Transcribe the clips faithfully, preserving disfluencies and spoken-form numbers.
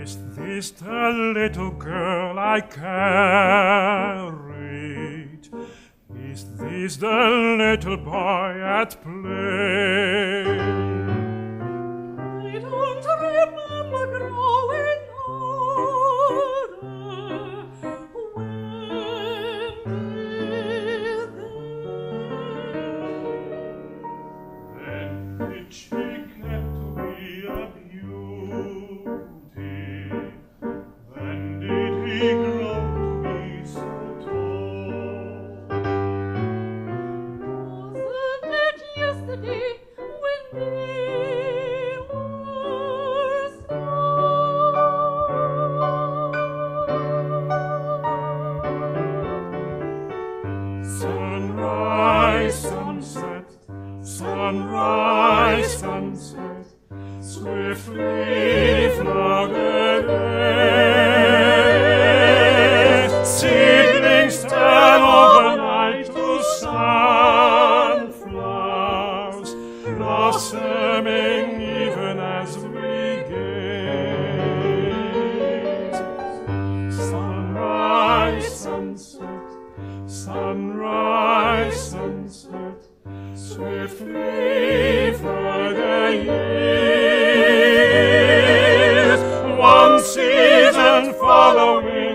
Is this the little girl I carried? Is this the little boy at play? I don't remember growing older. When did they? Then did she get to be a beauty? Then did he grow to be so tall? Wasn't it yesterday when they were small? Sunrise, sunset, sunrise, sunset, swiftly floated days. Seedlings turn overnight to sunflowers, blossoming even as we gaze. Sunrise, sunset, sunrise, sunset, swiftly for the years, one season following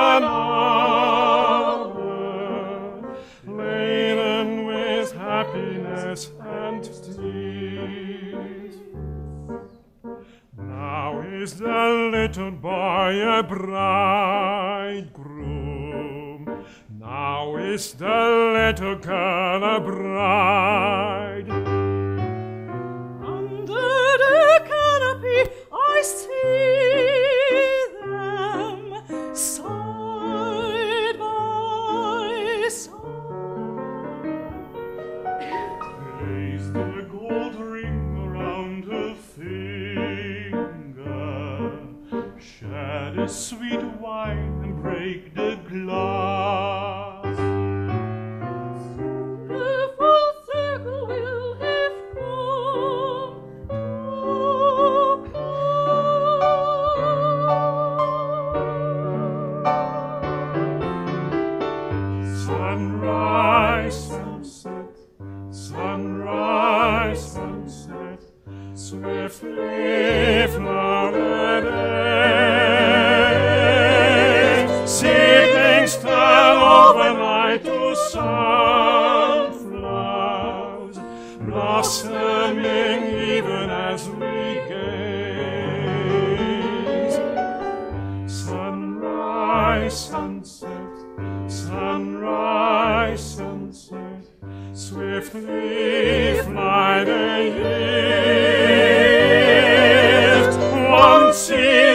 another, laden with happiness and tears. Now is the little boy a bridegroom? Now is the little girl a bride? Under the canopy I see them side by side. Place the gold ring around her finger, shed a sweet wine and break the glass. The full circle will have come to pass. Sunrise, sunset, sunrise, sunset, swiftly floated days. Seedlings turn overnight to sunflowers, blossoming even as we gaze. Sunrise, sunset, sunrise, sunset, swiftly fly the years. One season